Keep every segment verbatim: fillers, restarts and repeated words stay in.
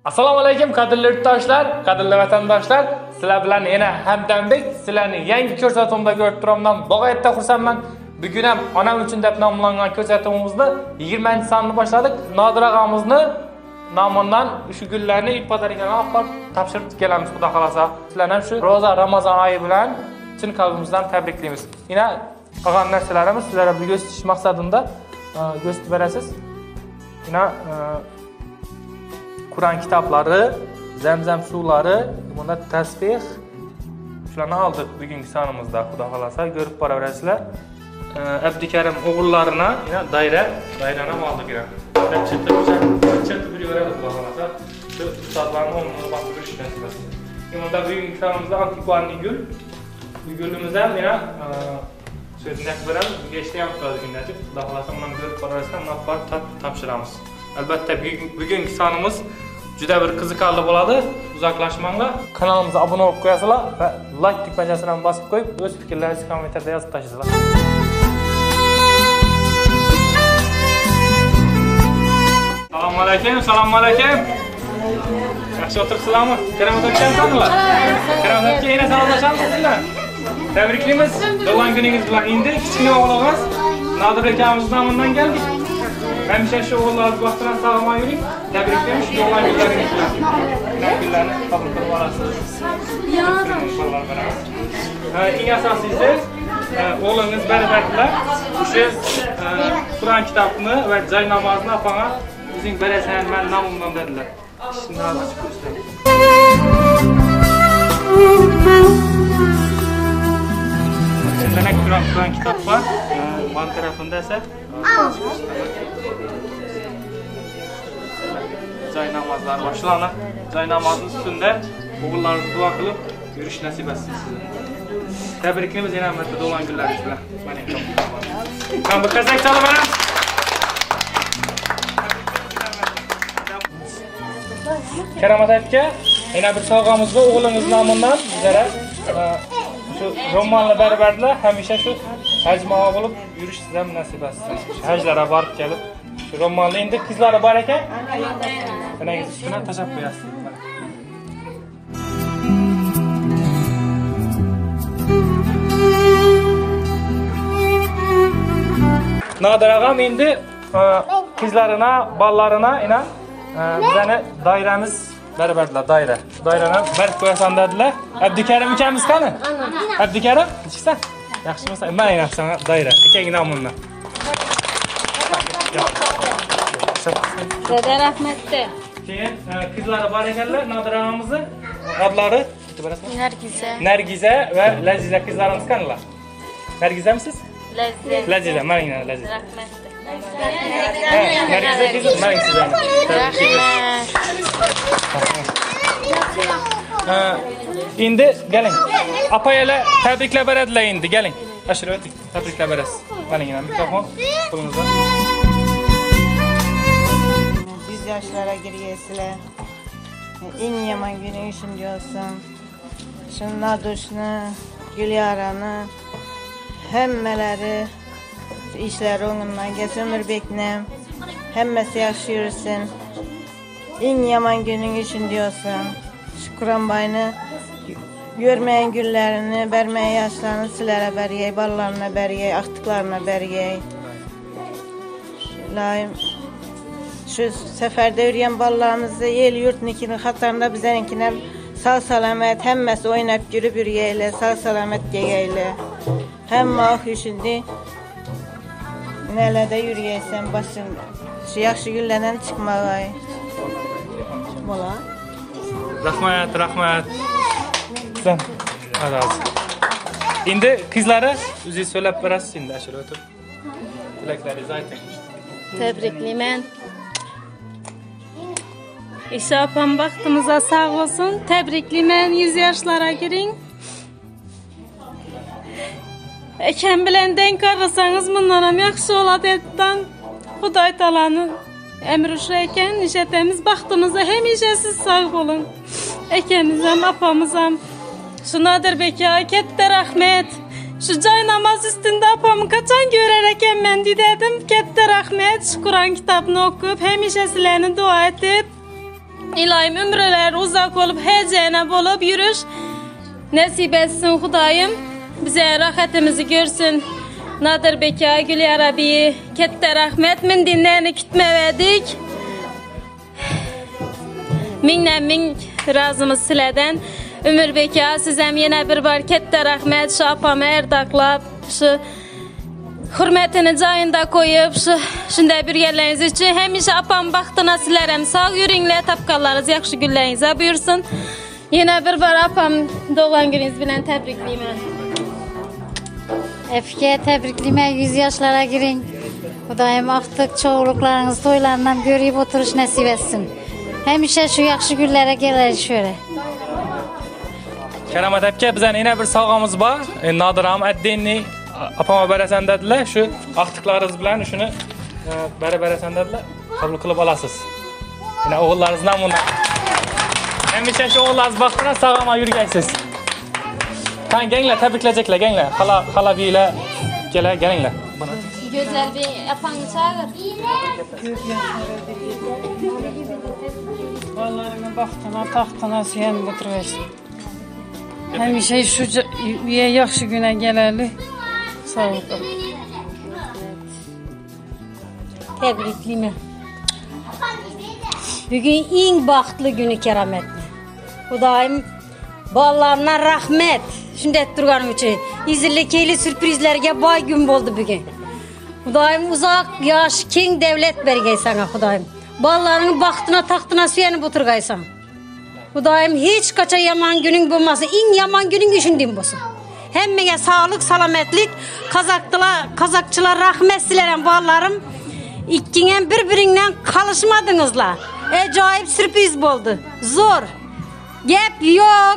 Assalomu alaykum qadrli yurtdoshlar, qadrli vatandoshlar. Sizlar bilan yana Hamdambek, sizlarni yangi ko'rsatuvimda ko'rib turibman. Bog'ayatda xursandman. Bugun ham onam uchun deb nomlangan ko'rsatuvimizni yigirmanchi sonini boshladik. Nodir og'amizni nomidan shu gullarni ipodariganga olib borib topshirib kelamiz, xudo xolasa. Sizlarni ham shu Roza Ramazon oyi bilan chin qalbimizdan tabriklaymiz. Yana qolgan narsalarimiz sizlarga bir ko'rsatish maqsadida ko'rsatib berasiz. Yana Kur'an kitoblari, Zamzam suvlari, bunda tasbih shularni oldik bugungi sonimizda, xudo xolasa ko'rib boraverasizlar. Abdukarim o'g'illarini yana dayra, dayrani ham oldik yana. Chirtib yuraveradi, xudo xolasa. Shu ustozlarni o'rnini bosib yurishgan siz. Bunda bugungi sonimizda antikvarniy gul. Bu gulimiz ham yana so'zni beramiz. Bunga ishda ham turadi kundachi. Xudo xolasa buni ko'rib boraverasizlar, uni olib topshiramiz. Albatta bugungi sonimiz juda bir qiziqarli bo'ladi. Uzoqlashmanglar. Kanalimizga obuna bo'lib qo'yasizlar va like tugmachasini ham bosib qo'yib, o'z fikrlaringizni kommentarda yozib tashlaysizlar. Assalomu alaykum, assalomu alaykum. Yaxshi o'tiribsizlarmi? Kiramat o'tgansanlar? Kiramat o'tgan yana salomlashamiz sizlar. Tabriklaymiz. Tug'ilgan kuningiz bilan endi kichkina o'g'lingiz Nodir akamiz nomidan keldik. Hamisha shu o'g'illarni vaqtidan salomat yuring. Tabriklaymiz tug'ilgan kunlaringiz bilan. Kunlarni qabul qilib olasiz. Eng asosiysi o'g'lingiz barabatlar o'sha Qur'on kitobini va joy namozni opanga o'zing berasan, men nomimdan dedilar. Shundan ochib ko'rsating. Demek Kur'an kitap var. Man tarafında ise Cay namazlar başlanır. Cay namazının üstünde oğullarınızı dua kılıp yürüyüş nasip etsin size. Tebriklerimiz yine Ahmet'te dolan günleriniz bile. Ben bu kazak çalıverem. Keramat Akka, yine bir sağlamız var oğlunuz namından bizlere. Şu romanla beraberler, hamisha şu hacmağa bulup yürüyüş size nasip etsin. Şu haclara varıp gelip şu romanla indi kızlara var eken eneniz üstüne taşap koyasın. Nodir ağam indi kızlarına, ballarına inan bizani dairemiz beraberdiler, daire. Daireni berib qo'yasan dedilar. Abdukarim ukamiz qani? Abdukarim, chiqsa. Yaxshimisa? Men aytib sana daire. Akang nomidan. Dada rahmatda. Keyin qizlari bor ekanlar, Nodir og'amizni adlari Nargiza. Nargiza va Laziza qizlarimiz qanilar? Nargizamisiz? Laziza. Laziza, menga Laziza. Rahmatda. Nargiza qiz, men sizdan. Endi keling. Apayalar tabriklar beradilar endi, keling. Ashira o'ting. Tabriklar berasiz. Keling, mikrofon qo'lingizda. yüz yaşlara girgesizler. En yaman günün şimdi olsun. Şunun Nadoş'unu, Gülyara'nı, hemmeleri işleri onunla geç ömür beknem. Hemmesi yaşıyorsun. En yaman günün için diyorsun. Şu Kur'an bayını görmeyen güllerini, vermeyen yaşlarını silere beriyey, ballarına beriyey, aktıklarına beriyey. Layım. Şu seferde yürüyen ballarımızı el yurtnikinin hatarında bizeninkine sağ salamet, hemmesi oynayıp yürüp yürüyeyle, sağ salamet geyeyle. Hem ah şimdi nelerde yürüyeysen başın şu yaxşı güllenen çıkmağay. Mola. Rahmat, rahmat. Sen razı. Endi qizlari o'zingiz so'lab berasiz endi ashira o'tib. Tilaklaringizni ayting. Tebriklayman. İşe yapan vaktimize sağ olsun. Tebriklayman. yüz yaşlara girin. Eken bilen denk arasanız bundan hem yaxşı oladı etden. Xuday talanın emri şu eken işetemiz baktığımızda hem işesiz sağ olun. Ekemiz hem apamız hem. Şu Nadir Beka kette rahmet. Şu cay namaz üstünde apamı kaçan görerek ben dedim. Kette rahmet. Şu Kur'an kitabını okuyup hem işesilerini dua edip İlayim ömrələr uzaq olub, həcənəb olub yürüş. Nəsib etsin Xudayım. Bizə rahatımızı görsün. Nadir Beka, Gül Arabi, katta rahmet. Min dinlərini kütməvədik. Minlə min razımız silədən. Ömür Beka, sizəm yenə bir var katta rahmet. Şu apamı erdaqlab, şu hürmetini cayında koyup, şu şunda bir yerleriniz için hemişe apam baxtına silərəm. Sağ yürünlə, tapqallarınız yaxşı güllərinizə buyursun. Yenə bir var apam doğan gününüz bilən təbrikliyim. Efke tebriklime, yüz yaşlara girin. Xudayım artık çoğuluklarınız toylarından görüp oturuş nasip etsin. Hemişe şu yaxşı günlere gelir şöyle. Keramet Epke bizden yine bir savgamız var. E, Nadıram Eddinli apama beresen dediler. Şu aktıklarınız bilen şunu e, bere beresen dediler. Kabul kılıp alasız. Yine oğullarınızdan bunlar. Hemişe şu oğullarınız baktığına savgama yürüyeceksiniz. Kan gençler tebrikleyecekler gençler. Hala hala biyle gele gençler. Güzel bir apanı çağır. Ballarının baxtına, taxtına sen oturursun. Həmişə şu üye yaxşı günə gələrli. Sağ ol. Tebriklime. Bugün en baxtlı günü kerametli. Xudayım ballarına rahmet. Şimdi et durganım için. İzirli keyli sürprizlerge bay gün oldu bugün. Xudayım uzak yaş keng devlet bergey sana Xudayım. Ballarının baxtına taxtına süyenip oturgaysan. Xudayım hiç kaça yaman günün bulması, in yaman günün düşündüğüm olsun. Hemmeye sağlık, salametlik, kazaktılar, kazakçılar rahmet silerim ballarım. İkkingen birbirinden kalışmadınızla. Acayip sürpriz oldu. Zor. Gep yok.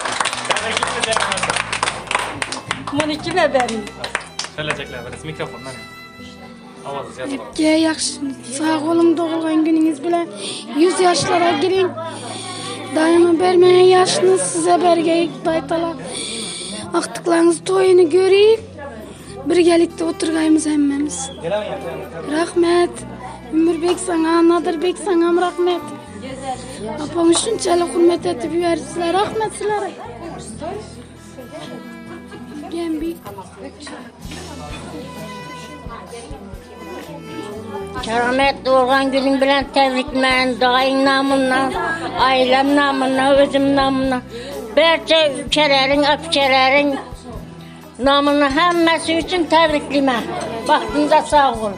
Bunu kime vereyim? Söyleyecekler biraz mikrofonlar. Avazı yazalım. Hepke yaxşı, sağ olun doğulgan gününüz bilen yüz yaşlara girin. Daima vermeyen yaşınız size bergeyik daytala. Aktıklarınız toyunu göreyim. Birgelikte oturgayımız hemmemiz. Rahmet. Ömürbek sana, Nadirbek sana rahmet. Apam şunçalık hürmet etip verirsiler. Rahmet silere. Gembi. Kerametli olgan günün bilen tebrikmen, dayın namına, ailem namına, özüm namına, berçe ülkelerin, öpçelerin namına hemmesi için tebriklime. Vaktinize sağ olun.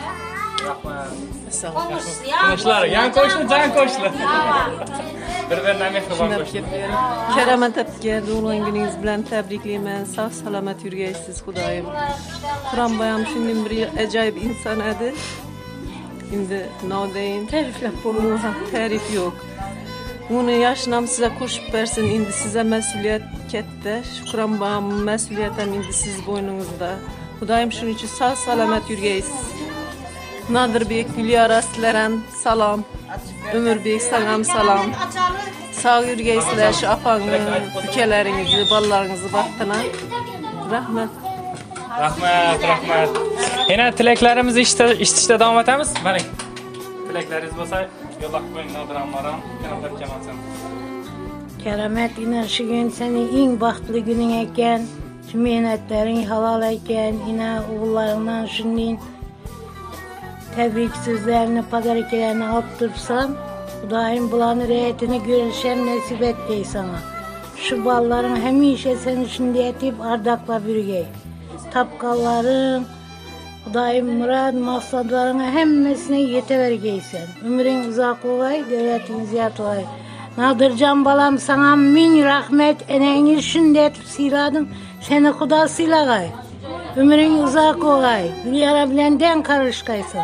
Konuşlar, yan konuşlu, can konuşlu. Birbirinden mehriban konuşlu. Keramet Epke doğulan gününüz bilen tebrikliymen. Sağ salamet yürüyesiz Xudayım. Kur'an bayam şimdi bir acayip insan edi. Şimdi ne deyin? Terifle Bunu tarif yok. Bunu yaşınam size koşup versin. Indi size mesuliyet kette. Kur'an bayam mesuliyetem indi siz boynunuzda. Xudayım şunun için sağ salamet yürüyesiz. Nadir Beyk, Hülya Rastleren salam. Ömür Beyk salam salam. Sağ yürüyeysizler şu apanı, ülkelerinizi, ballarınızı baktına. Rahmet. Rahmet, rahmet. Yine tileklerimizi işte, işte, işte devam edemiz. Benim tilekleriniz olsa yollak koyun Nadıramlara. Keramet Kemal sen. Keramet yine şu gün senin en baxtlı günün eken, şu mehnetlerin halal eken, yine oğullarından şunun tebrik sözlerini, padariklerini alıp dursan, Xudayım bulanı reyetini görüşen nasip et dey sana. Şu balların hemişe seni şimdi etip ardakla bürgey. Tapkalların, Xudayım murad maksadlarına hemmesine yetevergeysen. Ömrün uzak olay, devletin ziyat olay. Nadırcan balam sana min rahmet eneni şimdi etip siradın, seni Xuda silagay. Ömrün uzak olay, Hülyara bilen den karışkaysın.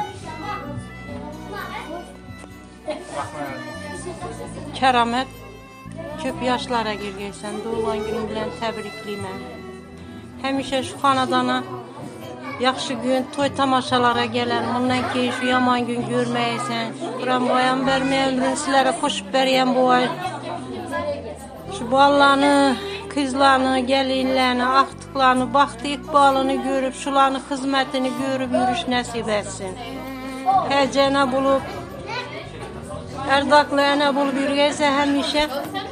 Keramet, köp yaşlara girgeysen, doğulan günün bilen tebrikliyim. Hemişe şu kanadana yaxşı gün, toy tamaşalara gelen, ondan ki şu yaman gün görmeyesen, Kur'an boyan vermeye ömrün silere koşup veriyen bu ay. Şu ballarını, kızlarını, gelinlerini, aktıklarını, baktı ikbalını görüp, şularını, hizmetini görüp yürüş nasip etsin. Hecene bulup, Erdaklı ana bulup yürüyse hemşe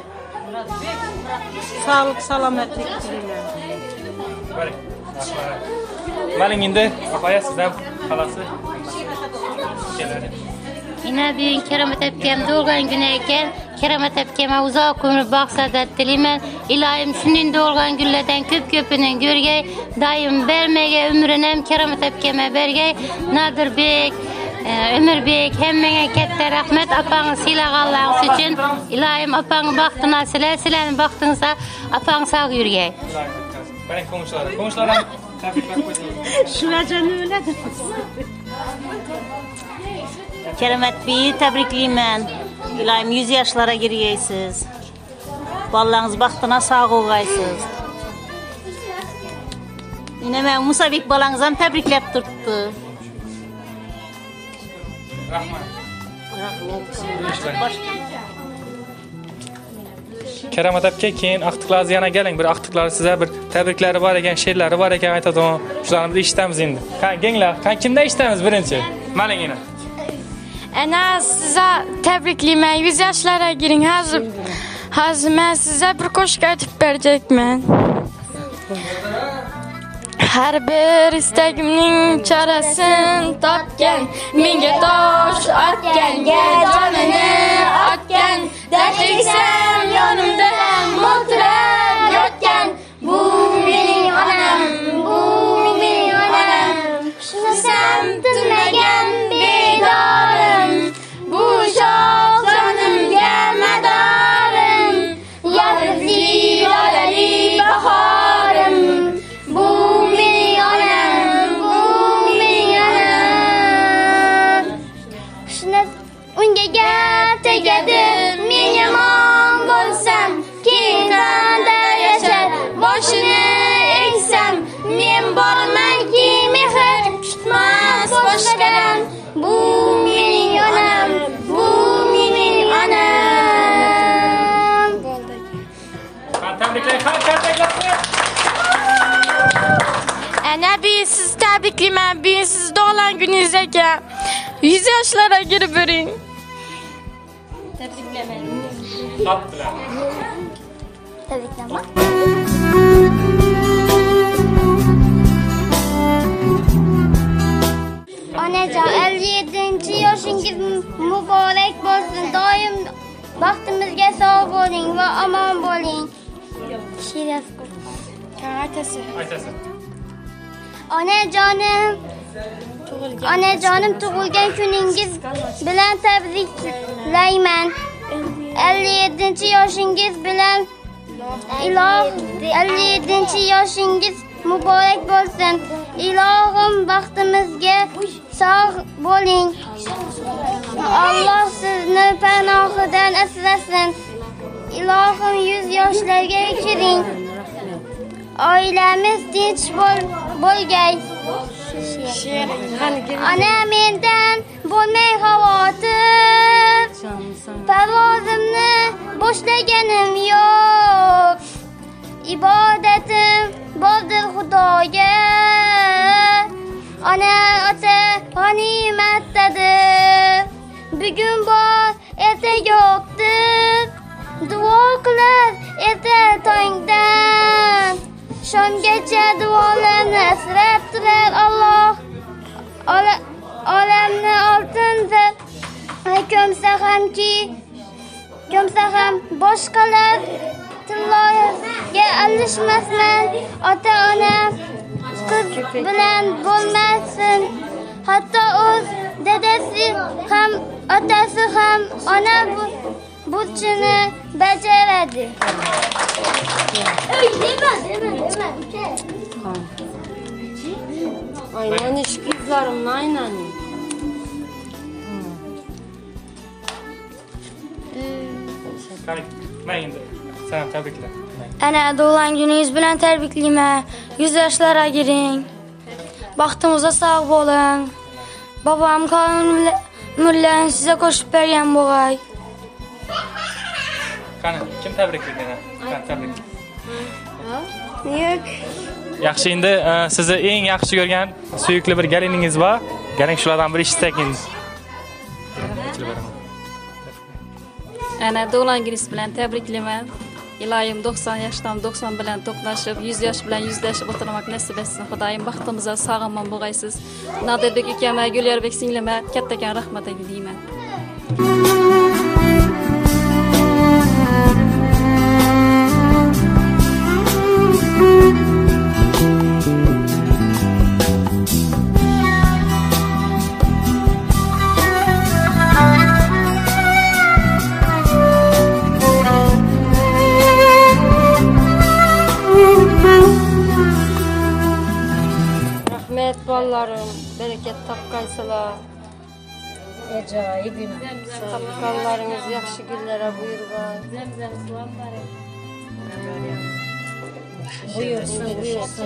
sağlık, salametlik dilerim. Bari. Malin indi. Apaya sizden halası. Şeyleri. Yine bir Keramet Epkem doğurgan güneyken Keramet Epkem'e uzak ömür baksadat dilemen. İlahim şunun doğurgan günlerden köp köpünün görgey. Daim vermege ömrünem Keramet Epkem'e bergey. Nadir Bek, Ömür Bek hemmene kette rahmet apanı silağallağınız için. İlahim apanı baktına sile silenin baktınsa apanı sağ yürgey. Ben komşulara. Komşulara tebrikler koydum. Şuracan öyledir. Keramet Bey'i tebrikliyim. İlayim yüz yaşlara giriyesiz. Ballarınız baktına sağ olaysız. Yine ben Musa Bek balanızdan tebriklep tuttu. Rahman. Keramet Epke keyin aqtiqlar yana keling. Bir aqtiqlar size bir tebrikleri var eken, she'rlari var eken aytadigan. Shularni bir eshitamiz endi. Qani genglar, qani kimdan eshitamiz birinchi? Maling yana. Ana size tebrikliyim. yüz yaşlara girin. Hazır. Hazır ben size bir koşuk aytıp verecekmen. Her bir istegimning çaresini topgan, menga tosh otgan, canini otgan, dashtsam yonimda mo'ltirab yotgan. Bu mening onam, bu mening onam. Shunasam tinmagan bedorim, bu shoh jonimga madorim, yozli lolali bahorim. Bu mening onam, bu mening onam. Shuna unga gap tegadi, men yomon bo'lsam, kenanda yashar, boshini eksam, men bormanki mehr kutmas boshqadan. Bu mening onam, bu mening onam. Qani tabriklar, qani tabriklar. Ana bir siz tebriklimen, bir siz doğulan gününüz eken. yüz yaşlara girip verin. Tatlılar. Tebrikleme. Onajon, elli yedinchi yoshingiz muborak bo'lsin. Doim baxtimizga sog' bo'ling va omon bo'ling. Shiraf. Aytasi. Aytasi. Onajonim, onajonim tug'ilgan kuningiz bilan tabriklayman. elli yedinchi yoshingiz bilan iloh elli yedinchi yoshingiz muborak bo'lsin. Ilohim baxtimizga sog' bo'ling. Alloh sizni panohidan asrasin. Ilohim yüz yoshlarga kiring. Oilamiz tinch bo'l bo'lgay. Ana mendan bo'lmay xavotir. Parvozimni boshlaganim yo'q. Ibodatim bo'ldir Xudoga. Ona ota g'animatdadir. Bugun bor, erta yo'qdir. Duo qilib erta tongdan. Shomgacha duolarni asrab turar Alloh. Olamni oltindir. Ko'msa hamki, ko'msa ham boshqalar tilloga alishmasman. Ota-ona qiz bilan bo'lmasin. Hatto o'z dadasi ham, otasi ham ona burchini bajaradi. Aynen iş kızlarım, aynen. Qani, men endi. Sana tebrikler. Ana doğulan gününüz bilen tebrikliyim. yüz yaşlara girin. Baxtımıza sağ olun. Babam kanun ömürlerini size koşup bergen boğay. Qani, kim tebrikledi yana? Qani tabrik. Yok. Yaxshi, endi sizni eng yaxshi ko'rgan suyukli bir geliningiz bor. Galing shulardan bir eshitsak endi. Ana doğulan gününüz bilen tebriklemen. İlayim doksan yaşdan doksan bilen toplaşıp yüz yaş bilen yüzleşip oturmak nasip etsin. Xudayım baxtımıza sağaman boğaysız. Nadirbek ükeme, Gülerbek singleme kattakan rahmat edeyman. Rahmet ballarım, bereket tapkaysılar. Ecai günü. Tapkallarınız yaxşı günlere buyurgan. Zemzem sualları. Buyursun, buyursun.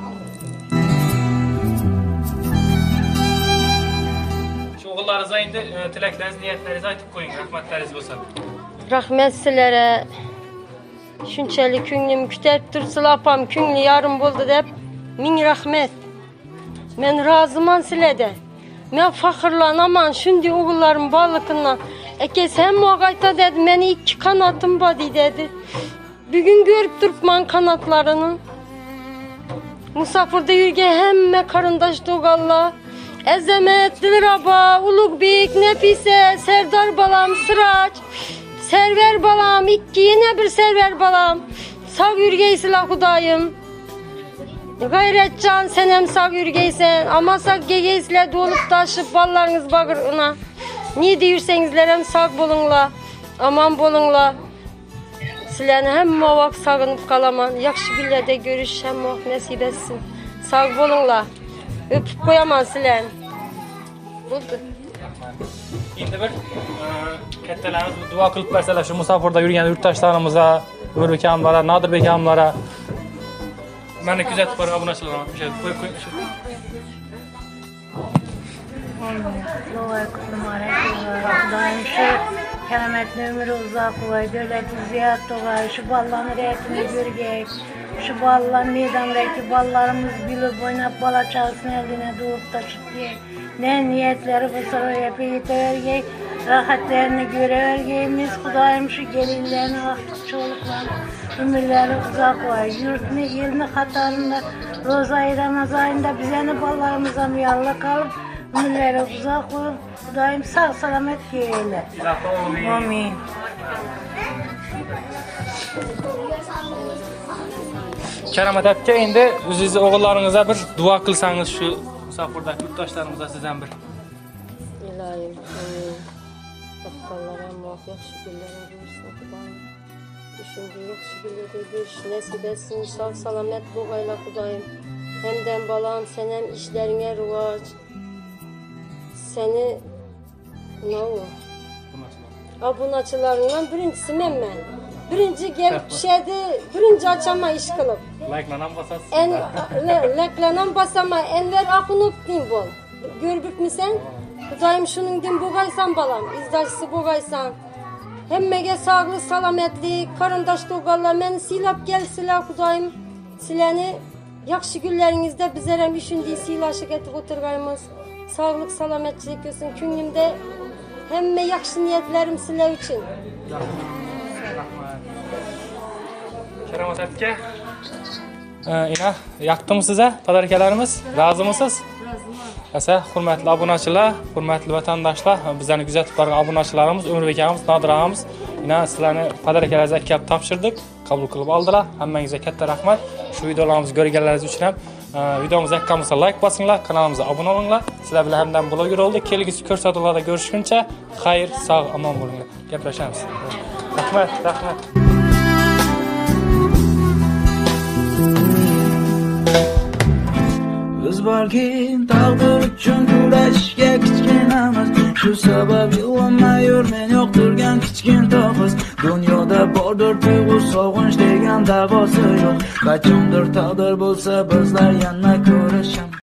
Şu oğullarınıza indi e, tilekleriniz, niyetlerinizi aytıp koyun. Rahmetleriniz olsun. Rahmet sizlere. Şunçalı künglim kütep dursul apam küngli yarım boldu dep. Min rahmet. Men razıman silede. Men fakırlanaman şundi oğullarım balıkından. Ekes hem muagayta dedi, meni iki kanatım badi dedi. Bugün görüp durupman kanatlarını. Musafirde yürge hemme karındaş doğalla. Ezemet, Dilraba, Ulukbek, Nefise, Serdar balam, Sıraç, Server balam, iki yine bir Server balam. Sağ yürgeysila Hudayım. Gayretcan senem sağ yürgeysen, ama sağ gegeysile dolup taşıp ballarınız bağırına. Ne diyorsanızlar hem sağ bolunla, aman bolunla. Sizlerini hem muvak sağınıp kalaman, yakşı günlerde görüş hem muvak nasip etsin. Sağ bolunla, öpüp koyaman sizlerini. Buldu. Şimdi bir kettelerimiz dua kılıp verseler şu musafirde yürüyen yurttaşlarımıza, Ömür Bekamlara, Nadir Bekamlara. Ben de güzel para abone olacağım. Bir şey koy koy bir şey. Dua kutlu mübarek daim şu kerametli ömrü uzak olay, devleti ziyaret olay, şu ballanın reyetini görgek, şu ballan meydandaki ballarımız bilip oynap bala çalsın eline doğup taşıp diye. Ne niyetleri bu sıra yapı yetergek, rahatlarını görevergeyimiz, Kudayım şu gelinlerini vakit çoluklarını, ömürleri uzak var. Yurtunu, ilini hatarında, Rozayı Ramazan ayında bizeni ballarımıza mıyalla kalıp, ömürleri uzak olur. Kudayım sağ selamet geyle. Amin. Keramet Epke indi siz oğullarınıza bir dua kılsanız şu musafirde yurttaşlarımıza sizden bir. İlahim, amin. Tapkallara muvaffak şükürlere buyursun Kudayım. Düşündüğü şükürlerde görüş nasip etsin. Sağ salamet boğayla Kudayım. Hemden balam senem işlerine ruvaç. Seni ne olur? Abunaçılarından birincisi ben ben. Birinci gelip şeydi, birinci açama iş kılıp. Like'lanan basasın. En like'lanan basama, enver akınıp din bol. Görbük mü sen? Kudayım şunun din boğaysan balam, izdaşsı boğaysan. Hemmege sağlık, salametli, karındaş doğalla, meni silap gel silah Kudayım. Sileni, yakşı günlerinizde bizlerem düşündüğü silaşık etip oturgayımız. Sağlık, salametçilik olsun. Küngümde hemme yakşı niyetlerim silah için. Keramet Epke. Ee, ina yaktım size tadarikalarımız. Razı mısınız? Esa hurmatli obunachilar, hurmatli vatandaşlar, bizlarni kuzatib borgan obunachilarimiz, Ömür Bekamimiz, Nadir og'amiz, ina sizlarni tadarikalarga kelib topshirdik, qabul qilib oldilar. Hammangizga katta rahmat. Shu videolarimizni ko'rganlaringiz uchun ham videomizni yoqqanmasa like bosinglar, kanalimizga obuna bo'linglar. Sizlar bilan hamdan bloger oldik. Kelgusi ko'rsatuvlarda ko'rishguncha xayr, sog', omon bo'linglar. Gaplashamiz. Rahmat, rahmat. Biz balki taqdir uchun kurashga kichkinamiz. Shu sabab yig'lamay yur, men yoqtirgan kichkin to'g'iz. Dunyoda bordir tuyg'u, sog'inch degan davosi yo'q. Qachondir taqdir bo'lsa bizlar yana ko'rishamiz.